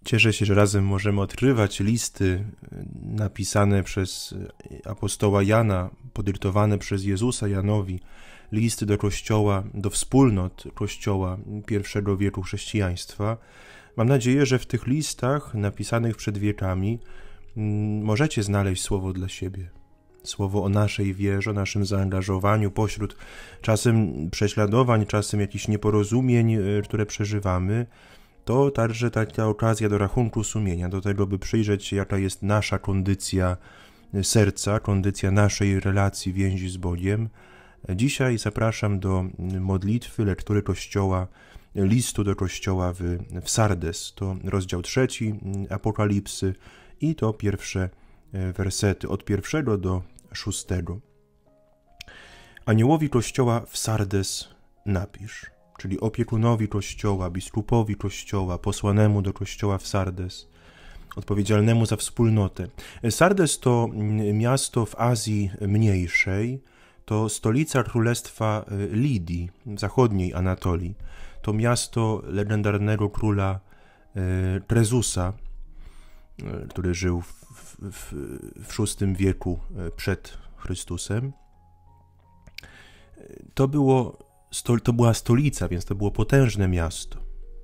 Cieszę się, że razem możemy odkrywać listy napisane przez apostoła Jana, podyktowane przez Jezusa Janowi, listy do Kościoła, do wspólnot Kościoła I wieku chrześcijaństwa. Mam nadzieję, że w tych listach napisanych przed wiekami możecie znaleźć słowo dla siebie. Słowo o naszej wierze, o naszym zaangażowaniu pośród czasem prześladowań, czasem jakichś nieporozumień, które przeżywamy. To także taka okazja do rachunku sumienia, do tego, by przyjrzeć się, jaka jest nasza kondycja serca, kondycja naszej relacji, więzi z Bogiem. Dzisiaj zapraszam do modlitwy, lektury Kościoła, listu do Kościoła w Sardes. To rozdział 3 Apokalipsy i to pierwsze wersety od 1 do 6. Aniołowi Kościoła w Sardes napisz, czyli opiekunowi Kościoła, biskupowi Kościoła, posłanemu do Kościoła w Sardes, odpowiedzialnemu za wspólnotę. Sardes to miasto w Azji Mniejszej, to stolica królestwa Lidii, zachodniej Anatolii. To miasto legendarnego króla Krezusa, który żył w VI wieku przed Chrystusem. To była stolica, więc to było potężne miasto.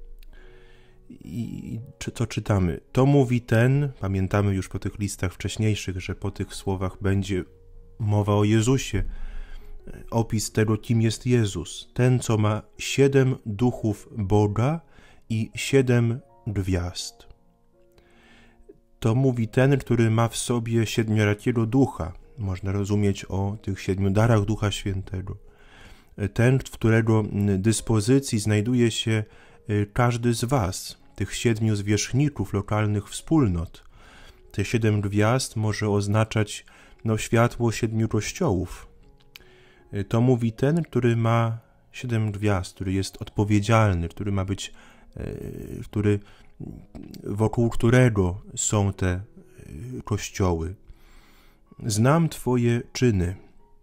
I co czytamy? To mówi ten, pamiętamy już po tych listach wcześniejszych, że po tych słowach będzie mowa o Jezusie, opis tego, kim jest Jezus. Ten, co ma 7 duchów Boga i 7 gwiazd. To mówi ten, który ma w sobie 7 ducha. Można rozumieć o tych 7 darach Ducha Świętego. Ten, w którego dyspozycji znajduje się każdy z was, tych 7 zwierzchników lokalnych wspólnot. Te 7 gwiazd może oznaczać światło 7 kościołów. To mówi ten, który ma 7 gwiazd, który jest odpowiedzialny, który ma być, wokół którego są te kościoły. Znam twoje czyny.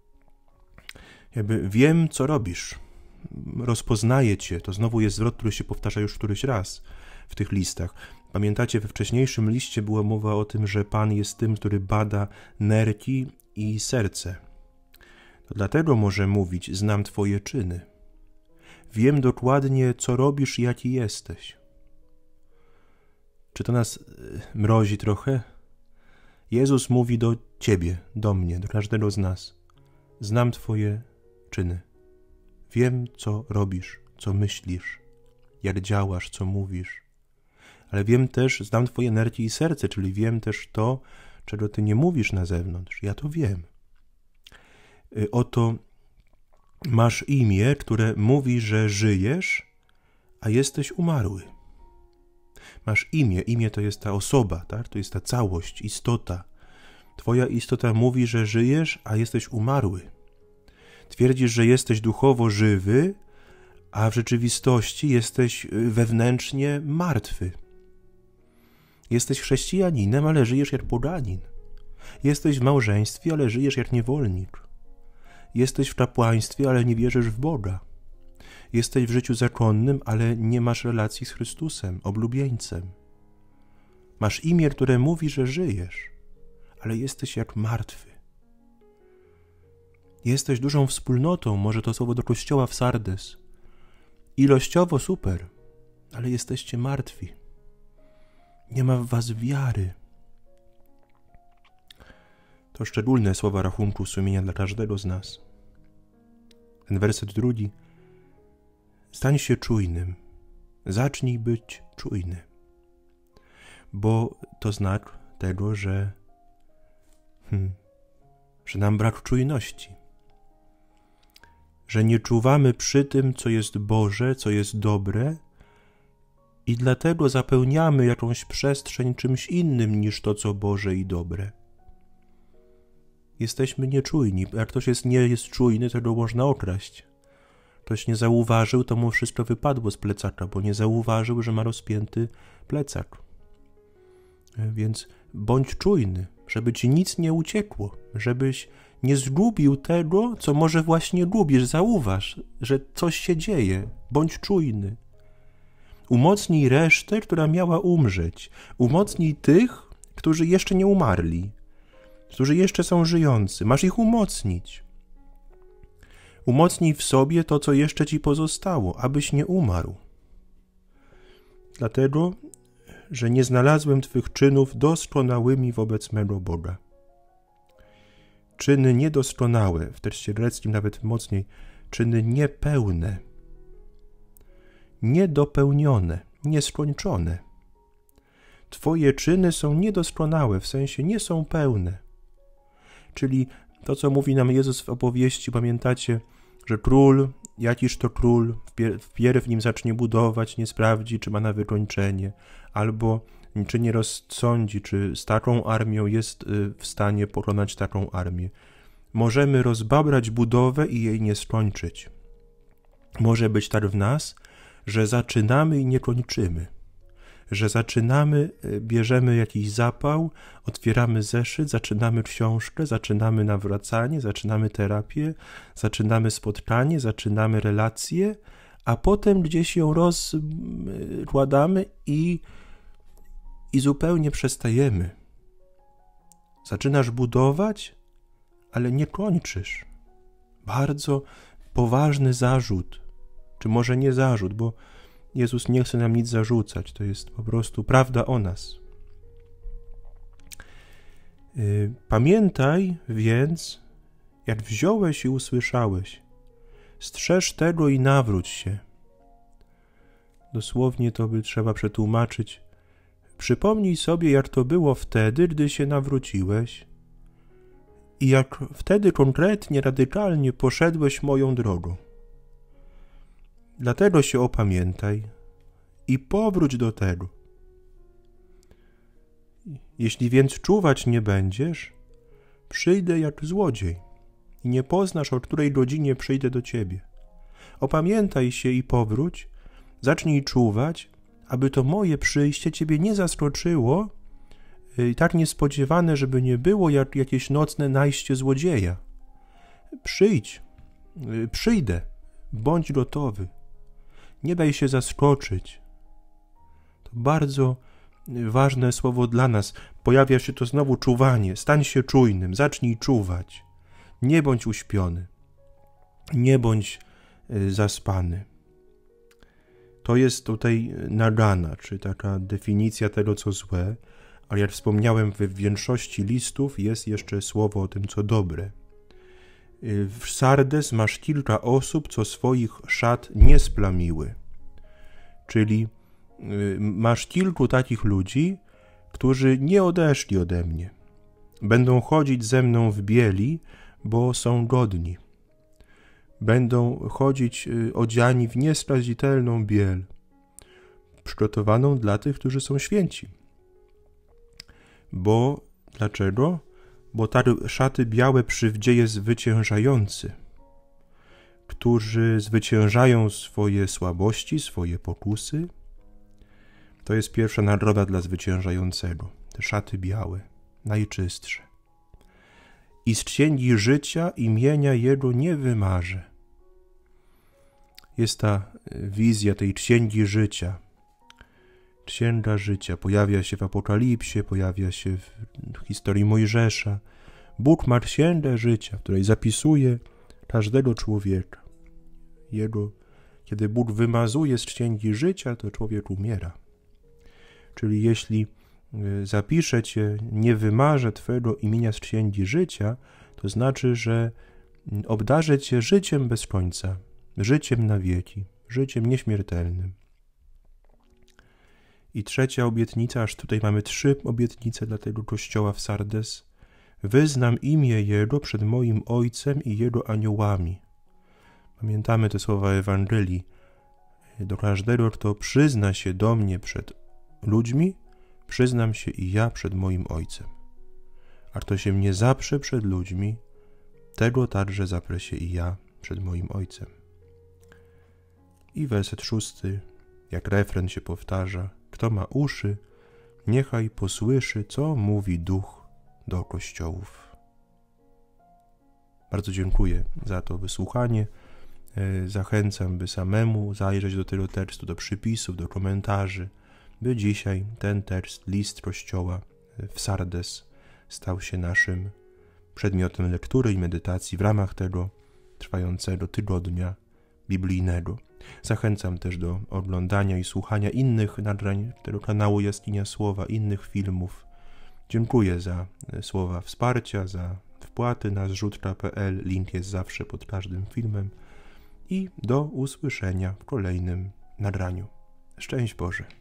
Wiem, co robisz. Rozpoznaję cię. To znowu jest zwrot, który się powtarza już któryś raz w tych listach. Pamiętacie, we wcześniejszym liście była mowa o tym, że Pan jest tym, który bada nerki i serce. To dlatego może mówić, znam twoje czyny. Wiem dokładnie, co robisz i jaki jesteś. Czy to nas mrozi trochę? Jezus mówi do ciebie, do mnie, do każdego z nas. Znam twoje czyny. Wiem, co robisz, co myślisz, jak działasz, co mówisz. Ale wiem też, znam twoje nerki i serce, czyli wiem też to, czego ty nie mówisz na zewnątrz. Ja to wiem. Oto masz imię, które mówi, że żyjesz, a jesteś umarły. Masz imię to jest ta osoba, tak? To jest ta całość, istota. Twoja istota mówi, że żyjesz, a jesteś umarły. Twierdzisz, że jesteś duchowo żywy, a w rzeczywistości jesteś wewnętrznie martwy. Jesteś chrześcijaninem, ale żyjesz jak poganin. Jesteś w małżeństwie, ale żyjesz jak niewolnik. Jesteś w kapłaństwie, ale nie wierzysz w Boga. Jesteś w życiu zakonnym, ale nie masz relacji z Chrystusem, oblubieńcem. Masz imię, które mówi, że żyjesz, ale jesteś jak martwy. Jesteś dużą wspólnotą, może to słowo do Kościoła w Sardes. Ilościowo super, ale jesteście martwi. Nie ma w was wiary. To szczególne słowa rachunku sumienia dla każdego z nas. Ten werset 2. Stań się czujnym. Zacznij być czujny. Bo to znak tego, że nam brak czujności. Że nie czuwamy przy tym, co jest Boże, co jest dobre i dlatego zapełniamy jakąś przestrzeń czymś innym niż to, co Boże i dobre. Jesteśmy nieczujni. Jak ktoś nie jest czujny, to go można okraść. Ktoś nie zauważył, to mu wszystko wypadło z plecaka, bo nie zauważył, że ma rozpięty plecak. Więc bądź czujny, żeby ci nic nie uciekło, żebyś nie zgubił tego, co może właśnie gubisz. Zauważ, że coś się dzieje. Bądź czujny. Umocnij resztę, która miała umrzeć. Umocnij tych, którzy jeszcze nie umarli, którzy jeszcze są żyjący. Masz ich umocnić. Umocnij w sobie to, co jeszcze ci pozostało, abyś nie umarł. Dlatego, że nie znalazłem Twych czynów doskonałymi wobec mego Boga. Czyny niedoskonałe, w tekście greckim nawet mocniej, czyny niepełne, niedopełnione, nieskończone. Twoje czyny są niedoskonałe, w sensie nie są pełne. Czyli to, co mówi nam Jezus w opowieści, pamiętacie, że król, jakiż to król, wpierw nim zacznie budować, nie sprawdzi, czy ma na wykończenie, albo czy nie rozsądzi, czy z taką armią jest w stanie pokonać taką armię. Możemy rozbabrać budowę i jej nie skończyć. Może być tak w nas, że zaczynamy i nie kończymy. Że zaczynamy, bierzemy jakiś zapał, otwieramy zeszyt, zaczynamy książkę, zaczynamy nawracanie, zaczynamy terapię, zaczynamy spotkanie, zaczynamy relacje, a potem gdzieś ją rozkładamy i zupełnie przestajemy. Zaczynasz budować, ale nie kończysz. Bardzo poważny zarzut, czy może nie zarzut, bo Jezus nie chce nam nic zarzucać, to jest po prostu prawda o nas. Pamiętaj więc, jak wziąłeś i usłyszałeś, strzeż tego i nawróć się. Dosłownie to by trzeba przetłumaczyć. Przypomnij sobie, jak to było wtedy, gdy się nawróciłeś i jak wtedy konkretnie, radykalnie poszedłeś moją drogą. Dlatego się opamiętaj i powróć do tego. Jeśli więc czuwać nie będziesz, przyjdę jak złodziej i nie poznasz, o której godzinie przyjdę do ciebie. Opamiętaj się i powróć, zacznij czuwać, aby to moje przyjście ciebie nie zaskoczyło i tak niespodziewane, żeby nie było jak jakieś nocne najście złodzieja. Przyjdź, przyjdę, bądź gotowy. Nie daj się zaskoczyć. To bardzo ważne słowo dla nas. Pojawia się to znowu czuwanie. Stań się czujnym, zacznij czuwać. Nie bądź uśpiony. Nie bądź zaspany. To jest tutaj nagana, czy taka definicja tego, co złe, ale jak wspomniałem, w większości listów jest jeszcze słowo o tym, co dobre. W Sardes masz kilka osób, co swoich szat nie splamiły. Czyli masz kilku takich ludzi, którzy nie odeszli ode mnie. Będą chodzić ze mną w bieli, bo są godni. Będą chodzić odziani w nieskazitelną biel, przygotowaną dla tych, którzy są święci. Bo, dlaczego? Bo te szaty białe przywdzieje zwyciężający, którzy zwyciężają swoje słabości, swoje pokusy. To jest pierwsza nagroda dla zwyciężającego. Te szaty białe, najczystsze. I z księgi życia imienia Jego nie wymarzę. Jest ta wizja tej księgi życia. Księga życia pojawia się w Apokalipsie, pojawia się w historii Mojżesza. Bóg ma księgę życia, w której zapisuje każdego człowieka. Kiedy Bóg wymazuje z księgi życia, to człowiek umiera. Czyli jeśli zapiszę cię, nie wymarzę twego imienia z księgi życia, to znaczy, że obdarzę cię życiem bez końca, życiem na wieki, życiem nieśmiertelnym. I trzecia obietnica, aż tutaj mamy 3 obietnice dla tego kościoła w Sardes. Wyznam imię Jego przed moim Ojcem i Jego aniołami. Pamiętamy te słowa Ewangelii. Do każdego, kto przyzna się do mnie przed ludźmi, przyznam się i ja przed moim Ojcem. A kto się mnie zaprze przed ludźmi, tego także zaprę się i ja przed moim Ojcem. I werset 6, jak refren się powtarza. Kto ma uszy, niechaj posłyszy, co mówi Duch do kościołów. Bardzo dziękuję za to wysłuchanie. Zachęcam, by samemu zajrzeć do tego tekstu, do przypisów, do komentarzy, by dzisiaj ten tekst, list Kościoła w Sardes, stał się naszym przedmiotem lektury i medytacji w ramach tego trwającego tygodnia biblijnego. Zachęcam też do oglądania i słuchania innych nagrań tego kanału Jaskinia Słowa, innych filmów. Dziękuję za słowa wsparcia, za wpłaty na zrzutka.pl. Link jest zawsze pod każdym filmem. I do usłyszenia w kolejnym nagraniu. Szczęść Boże.